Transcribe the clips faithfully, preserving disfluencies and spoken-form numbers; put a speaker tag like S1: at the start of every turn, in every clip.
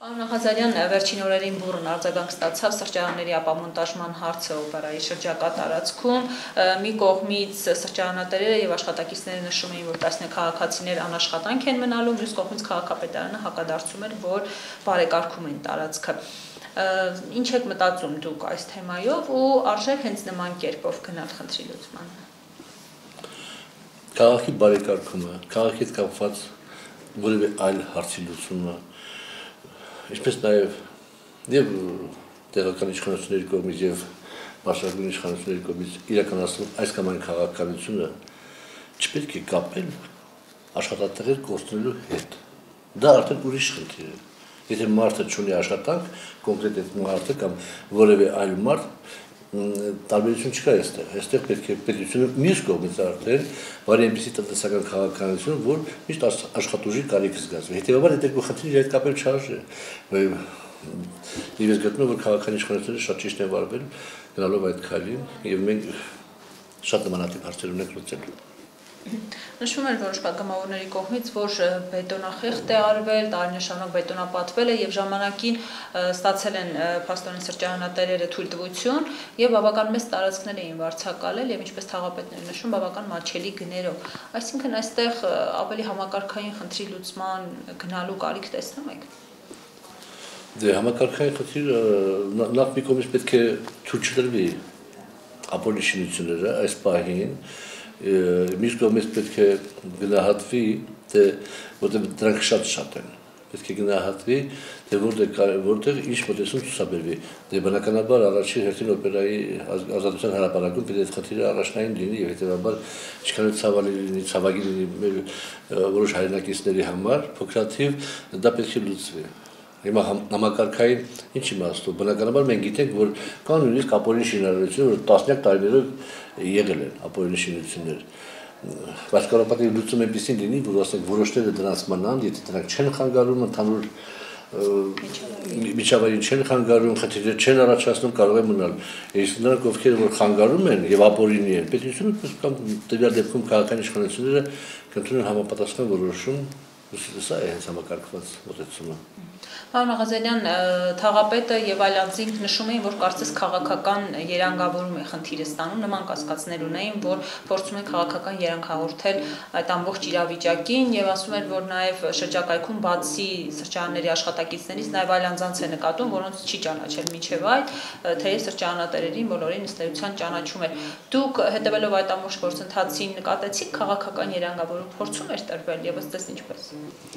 S1: Պարոն Աղազարյան, վերջին օրերին բուռն արձագանք ստացավ սրճարանների ապամոնտաժման հարցը օպերայի շրջակա տարածքում։ Մի կողմից սրճարանատերերը եւ աշխատակիցները նշում էին, որ տասնյակ քաղաքացիներ անաշխատանք են մնալու, մյուս կողմից քաղաքապետարանը հակադարձում էր, որ բարեկարգում են տարածքը։ Ինչ եք մտածում դուք այս թեմայով ու արժե հենց նման կերպով գնալ խնդրի լուծմանը։
S2: Քաղաքի բարեկարգումը, քաղաքի հետ կապված որևէ այլ հարցի լուծումը, ինչպես նաև եւ տեղական իշխանությունների կողմից եւ բարձրագույն իշխանությունների կողմից իրականացնում այս կամ այն քաղաքականությունը չպետք է կապել աշխատատեղեր կորցնելու հետ։ Դա արդեն ուրիշ խնդիր է։ Եթե մարդը չունի աշխատանք, կոնկրետ այդ մարդը կամ որևէ այլ մարդ տարբերություն չկա այստեղ։ Այստեղ պետք է պետությունը մյուս կողմից արդեն բարի այնպիսի տնտեսական քաղաքականություն, որ միշտ աշխատուժի կարիք զգացվի։ Հետևաբար այդ երկու խնդիրը հետ կապել չարժե։ Եվ ես գտնում եմ, որ քաղաքական իշխանությունները շատ ճիշտ են վարվել գնալով այդ քայլին, եւ մենք շատ նմանատիպ հարցեր ունենք լուծելու։
S1: Նշվում էր որոշ պատգամավորների կողմից, որ բետոնախեղտ է արվել, տարիներ շարունակ բետոնապատվել է եւ ժամանակին ստացել են փաստորեն սրճարանատերերը թույլտվություն եւ բավական մեծ տարածքներ էին վարձակալել եւ ինչպես թաղապետները նշում, բավական մատչելի գներով։ Այսինքն այստեղ ավելի համակարգային խնդրի լուծման գնալու կարիք տեսնում եք։
S2: Դե համակարգային խնդիրը նախ մի կողմից պետք է ցույց տրվի ապօրինի շինությունները այս պահին Մյուս կողմից պետք է գնահատվի, թե որտեղ դրանք շատ-շատ են, պետք է գնահատվի, թե որտեղ ինչ մոտեցում ցուցաբերվի։ Դե բնականաբար առաջին հերթին օպերայի ազատության հրապարակում պետք է այդ խնդիրը առաջնային լինի եւ հետեւաբար ինչքան էլ ցավալի լինի, ցավագի լինի մեր որոշ հայրենակիցների համար, փոքրաթիվ դա պետք է լուծվի։ Հիմա համակարգային ինչ իմաստով, բնականաբար մենք գիտենք, որ կան նույնիսկ ապօրինի շինարարություն, որ տասնյակ տարիներով եղել են ապօրինի շինություններ։ Բայց կարող է լուծում այնպեսին լինի, որ ասենք որոշները դրանց մնան, եթե դրանք չեն խանգարում ընդհանուր միջավայրին չեն խանգարում, խնդիրներ չեն առաջացնում, կարող է մնալ։ Իսկ նրանք, ովքեր որ խանգարում են եւ ապօրինի են, պետությունը կամ տվյալ դեպքում քաղաքական իշխանությունները կընդունեն համապատասխան որոշում, սա է հենց համակարգված մոտեցումը։
S1: Պարոն Աղազարյան, թաղապետը եւ այլ անձինք նշում էին, որ կարծես քաղաքական երանգավորում է խնդիրը ստանում, նման կասկածներ ունեին, որ փորձում են քաղաքական երանգ հաղորդել այդ ամբողջ իրավիճակին եւ ասում են, որ նաեւ շրջակայքում բացի սրճարանների աշխատակիցներից նաեւ այլ անձանց է նկատում, որոնց չի ճանաչել միջև այդ, թեև սրճարանատերերին բոլորին ըստ էության ճանաչում էր։ Դուք հետեւելով այդ ամբողջ գործընթացին նկատեցիք քաղաքական երանգավորում փորձում էր տրվել եւ ըստ էս ինչպես։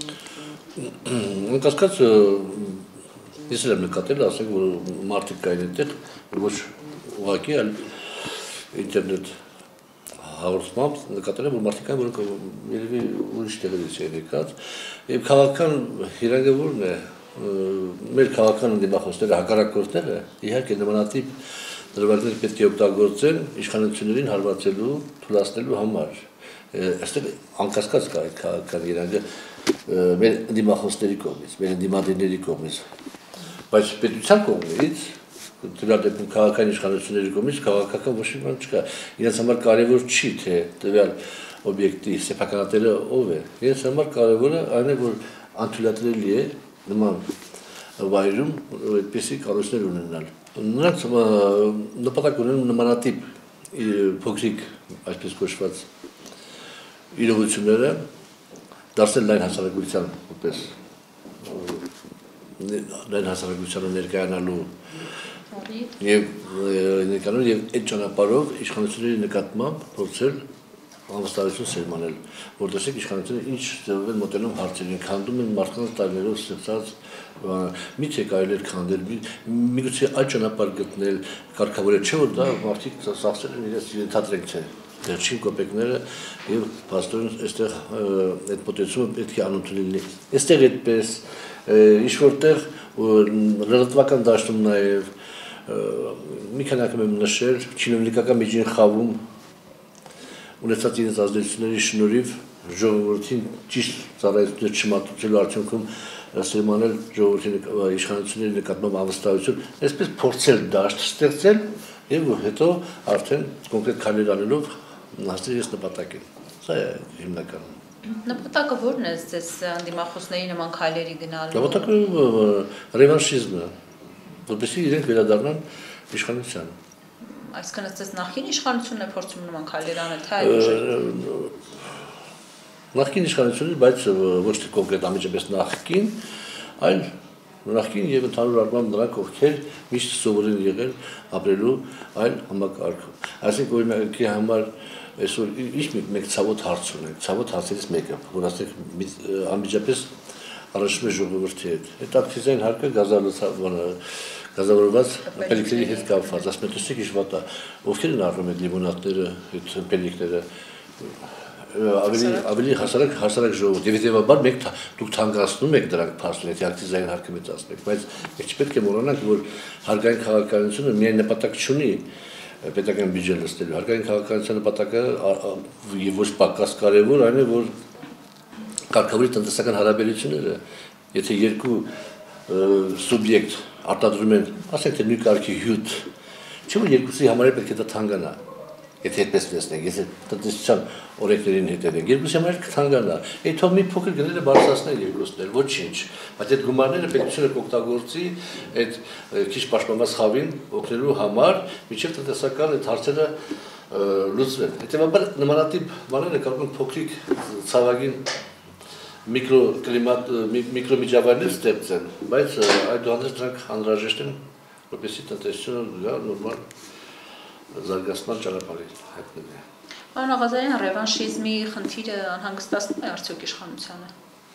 S2: Կասկած ես եմ նկատել, ասենք, որ մարդիկ կային այդտեղ, ոչ ուղղակի, այլ ինտերնետ հաղորդմամբ նկատել եմ, որ մարդիկ կային, որոնք երևի ուրիշ տեղերից են եկած, եւ քաղաքական հիրանավորն է, մեր քաղաքական դիմախոսները, հակառակորդները, իհարկե նմանատիպ դրվագներ պետք է օգտագործեն իշխանություններին հարվածելու, թուլացնելու համար։ Այստեղ անկասկած կա այդ քաղաքական երանգը մեր դիմախոսների կողմից, մեր դիմադիրների կողմից, բայց պետության կողմից, տվյալ դեպքում քաղաքական իշխանությունների կողմից քաղաքական ոչ մի բան չկա։ Իրենց համար կարևոր չի, թե տվյալ օբյեկտի սեփականատերը ով է։ Իրենց համար կարևորը այն է, որ անթույլատրելի է նման վայրում այդպիսի կառույցներ ունենալ։ Նրանց նպատակ ունեն նմանատիպ փոքրիկ, այսպես կոչված իրողությունները դարձնել լայն հասարակության որպես լայն հասարակությանը ներկայանալու եւ ներկայանալու եւ այդ ճանապարհով իշխանությունների նկատմամբ փորձել անվստահություն սերմանել, որ տեսեք իշխանությունները ինչ ձևով են մոտենում հարցերին, քանդում են մարդկանց տարիներով ստեղծած միթե կարելի է քանդել, միգուցե այլ ճանապարհ գտնել, կարգավորել, չէ՞ որ դա մարդիկ ծախսել են իրենց ենթադրենք թե վերջին կոպեկները եւ փաստորեն այստեղ այդ մոտեցումը պետք է անընդունելի լինի։ Այստեղ այդպես ինչ որտեղ լրատվական դաշտում նաեւ մի քանի անգամ եմ նշել չինովնիկական միջին խավում ունեցած իրենց ազդեցությունների շնորհիվ ժողովրդին ճիշտ ծառայություններ չմատուցելու արդյունքում սերմանել ժողովրդի իշխանությունների նկատմամբ անվստահություն, այսպես փորձել դաշտ ստեղծել եւ հետո արդեն կոնկրետ քայլեր անելով հասնել ես նպատակին։ Սա է հիմնականում։
S1: Նպատակը ո՞րն է ձեզ անդիմախոսների նման քայլերի գնալու։
S2: Նպատակը ռևանշիզմն է, որպեսզի իրենք վերադառնան իշխանության։
S1: Այսինքն ձեզ նախկին իշխանությունն է փորձում նման քայլեր անել, թե այլ ուժեր։
S2: Նախկին իշխանությունից, բայց ոչ թե կոնկրետ ամիջապես նախկին, այլ նախկին եւ ընդհանուր առմամբ նրանք, ովքեր միշտ սովոր են եղել ապրելու այլ համակարգում։ Այսինքն օրինակի համար այսօր ինչ մենք ցավոտ հարց ունենք, ցավոտ հարցերից մեկը, որ ասենք անմիջապես առաջում է ժողովրդի հետ։ Այդ ակցիզային հարկը գազավորված պելիքների հետ կապված, ասում են, տեսեք ինչ վատ է, ովքեր են առնում այդ լիմոնադները, այդ պելիքները, ավելի ավելի հասարակ հասարակ ժողովուրդ, եւ հետեւաբար մենք դուք թանկացնում եք դրանք փաստորեն, եթե ակցիզային հարկը մեծացնում եք, բայց մենք չպետք է մոռանանք, որ հարկային քաղաքականությունը միայն նպատակ չունի պետական բյուջե լցնելու, հարկային քաղաքականության նպատակը եւ ոչ պակաս կարեւոր այն է, որ կարգավորի տնտեսական հարաբերությունները, եթե երկու սուբյեկտ արտադրում են, ասենք թե նույն կարգի հյութ, չէ՞ որ երկուսի համար պետք է դա թանկանա, եթե այդպես տեսնենք, եթե տնտեսության օրենքներին հետևենք, երկուսի համար կթանկանա, այդ թող մի փոքր գները բարձրացնել երկուսն էլ, ոչինչ, բայց այդ գումարները պետությունը կօգտագործի այդ քիչ պաշտպանված խավին օգնելու համար, միջև տնտեսական այդ հարցերը լուծվեն։ Հետևաբար նմանատիպ բաները կարող են փոքրիկ ցավագին միկրոկլիմատ միկրոմիջավայրներ ստեղծեն, բայց այդուհանդերձ դրանք անհրաժեշտ են, որպեսզի տնտեսությունը գա նորմալ զարգացման ճանապարհին հայտնվի։
S1: Պարոն Աղազարյան, ռևանշիզմի խնդիրը անհանգստացնում է արդյոք իշխանությանը։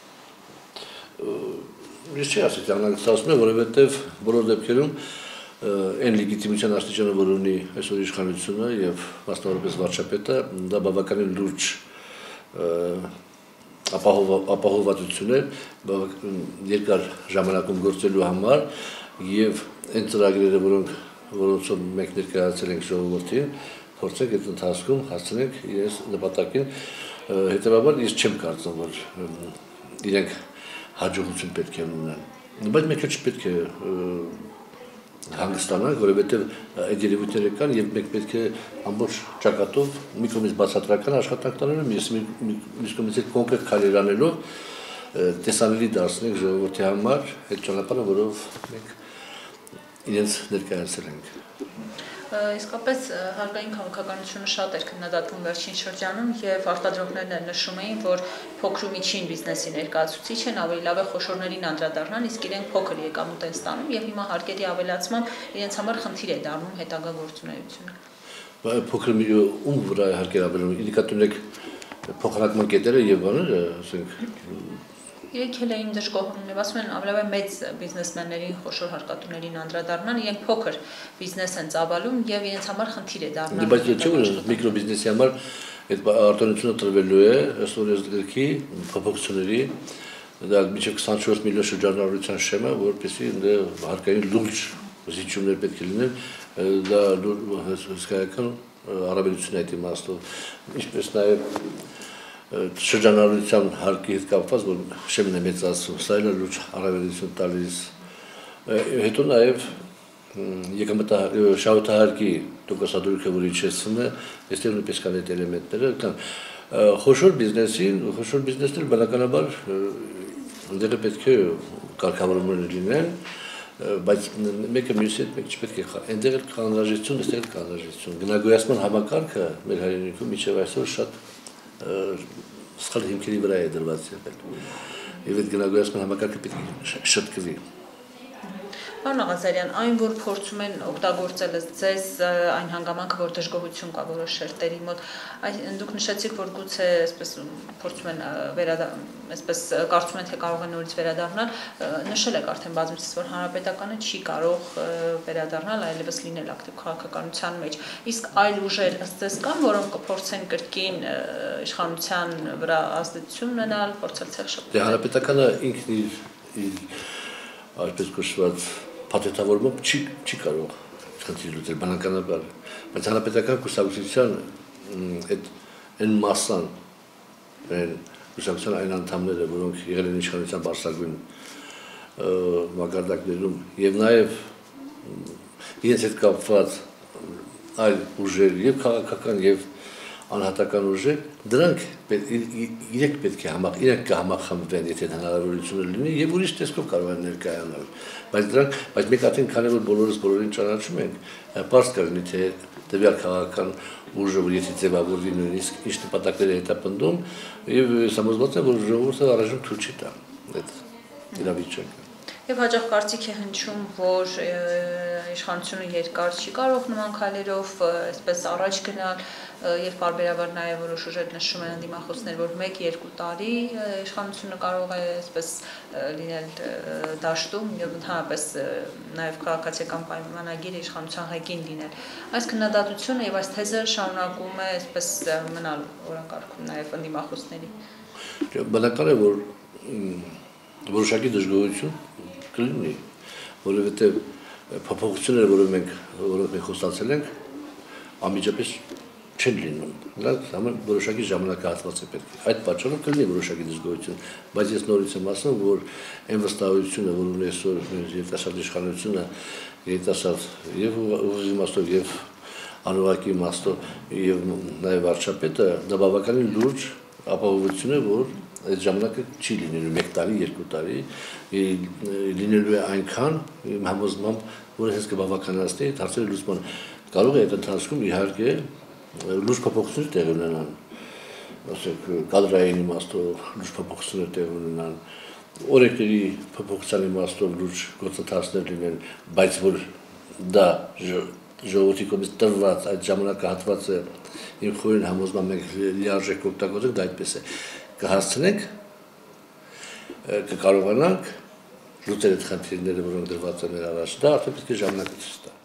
S2: Ես չի ասի, անհանգստացնում է, որովհետև բոլոր դեպքերում այն լեգիտիմության աստիճանը, որ ունի այսօր իշխանությունը եւ մասնավորապես վարչապետը, դա բավականին լուրջ ապահովվածություն է երկար ժամանակում գործելու համար եւ այն ծրագրերը, որոնք որոնցով մենք ներկայացրել ենք ժողովրդին, փորձենք այդ ընթացքում հասցնենք իրենց նպատակին, հետեւաբար ես չեմ կարծում, որ իրենք հաջողություն պետք է ունենան, բայց մենք չպետք է հանգստանանք, որովհետև այդ երևույթները կան եւ մենք պետք է ամբողջ ճակատով մի կողմից բացատրական աշխատանք տանելու, մյուս կողմից կոնկրետ քայլեր անելով տեսանելի դարձնենք ժողովրդի համար այդ ճանապարհը, որով մենք իրենց ներկայացրել ենք։
S1: Իսկապես հարկային քաղաքականությունը շատ էր քննադատվում վերջին շրջանում եւ արտադրողներն էլ նշում էին, որ փոքր ու միջին բիզնեսի ներկայացուցիչ են, ավելի լավ է խոշորներին անդրադառնան, իսկ իրենք փոքր եկամուտ են ստանում եւ հիմա հարկերի ավելացման իրենց համար խնդիր է դառնում հետագա գործունեությունը։
S2: Փոքր ում վրա է հարկեր ավելանում, ինդիկատորն եք փոխանակման կետերը եւ բաները, ասենք
S1: Իրենք էլ էին դժգոհում եւ ասում են ավելի մեծ բիզնեսմեններին, խոշոր հարկատուներին անդրադառնան, իրենք փոքր բիզնես են ծավալում եւ իրենց համար խնդիր է դառնում։
S2: Բայց եթե միկրոբիզնեսի համար այդ արտոնությունը տրվելու է, ըստ օրենսգրքի փոփոխությունների, դա մինչեւ քսանչորս միլիոն շրջանառության շեմը, որպեսզի հարկային լուրջ զիջումներ պետք է լինեն, դա հսկայական առավելություն է այդ իմաստով, ինչպես նաեւ շրջանառության հարկի հետ կապված, որ շեմն է մեծացում, սա էլ է լուրջ առավելություն տալիս։ Հետո նաև շահութահարկի տոկոսադրույքը, որ իջեցվում է, այստեղ նույնպես կան այդ էլեմենտները, կան խոշոր բիզնեսին, խոշոր բիզնեսները բնականաբար դերը պետք է կարգավորումներ լինեն, բայց մեկը մյուսի հետ մենք չպետք է այնտեղ էլ կա անհրաժեշտություն, այստեղ էլ կա անհրաժեշտություն։ Գնագոյացման համակարգը մեր հայրենիքում մինչև այսօր շատ սխալ հիմքերի վրա է դրված եղել եւ այդ գնագոյացման համակարգը պետք է շտկվի։
S1: Պարոն Աղազարյան, այն որ փորձում են օգտագործել ձեզ այն հանգամանքը, որ դժգոհություն կա որոշ շերտերի մոտ, դուք նշեցիք, որ գուցե այսպես փորձում են այսպես կարծում են, թե կարող են նորից վերադառնալ, նշել եք արդեն բազմիցս, որ հանրապետականը չի կարող վերադառնալ, այլևս լինել ակտիվ քաղաքականության մեջ, իսկ այլ ուժեր ըստ ձեզ կան, որոնք կփորձեն կրկին իշխանության վրա ազդեցություն ունենալ, փորձել ցեղ շփոթել։
S2: Դե հանրապետականը ինքն իր այսպես կոչված փաթեթավորմամբ չի չի կարող խնդիր լուծել բնականաբար, բայց հանրապետական կուսակցության այդ այն մասան, այն կուսակցության այն անդամները, որոնք եղել են իշխանության բարձրագույն մակարդակներում եւ նաեւ իրենց հետ կապված այլ ուժեր եւ քաղաքական եւ անհատական ուժը, դրանք իրենք պետք է համախ, իրենք կհամախմբվեն, եթե հնարավորություն լինի, եւ ուրիշ տեսքով կարող են ներկայանալ։ Բայց դրանք, բայց մեկ հատ քանի որ բոլորս բոլորին ճանաչում ենք, պարզ կլինի, թե տվյալ քաղաքական ուժը, որ եթե ձևավորվի նույնիսկ ինչ նպատակներ է հետապնդում, եւ համոզված եմ, որ ժողովուրդը առայժմ թույլ չի տա այդ իրավիճակը։
S1: Եվ հաջող կարծիք է հնչում, որ իշխանությունը երկար չի կարող նման քայլերով այսպես առաջ գնալ եւ բարբերաբար նաեւ որոշ ուժեր նշում են դիմախոսներ, որ մեկ-երկու տարի իշխանությունը կարող է այսպես լինել դաշտում եւ ընդհանրապես նաեւ քաղաքացիական պայմանագիրը իշխանության ղեկին լինել։ Այս քննադատությունը եւ այս թեզը շարունակում է այսպես մնալ օրակարգում նաեւ դիմախոսների։
S2: Բնական է, որ որոշակի դժգոհություն կլինի, որովհետև փոփոխությունները, որոնք մենք որոնք մենք խոստացել ենք, անմիջապես չեն լինում։ Դրանց համար որոշակի ժամանակահատված է պետք։ Այդ պատճառով կլինի որոշակի դժգոհություն, բայց ես նորից եմ ասում, որ այն վստահությունը, որ ունի այսօր երիտասարդ իշխանությունը, երիտասարդ եւ ուժի իմաստով եւ անուղակի իմաստով եւ նաեւ վարչապետը, դա բավականին լուրջ ապահովություն է, որ այդ ժամանակը չի լինելու մեկ տարի, երկու տարի, լինելու է այնքան իմ համոզմամբ, որ հենց կբավականացնի այդ հարցերի լուծմանը։ Կարող է այդ ընթացքում իհարկե լուրջ փոփոխություններ տեղի ունենան, ասենք կադրային իմաստով լուրջ փոփոխություններ տեղի ունենան, օրենքների փոփոխության իմաստով լուրջ գործընթացներ լինեն, բայց որ դա ժողովրդի կողմից տրված այդ ժամանակահատվածը իմ խորին համոզմամբ մենք լիարժեք օգտագործենք, դա այդպես է։ Կհասցնենք, կկարողանանք լուծել այդ խնդիրները, որոնք դրված են մեր առաջ, դա արդեն պետք է ժամանակը ցույց տա։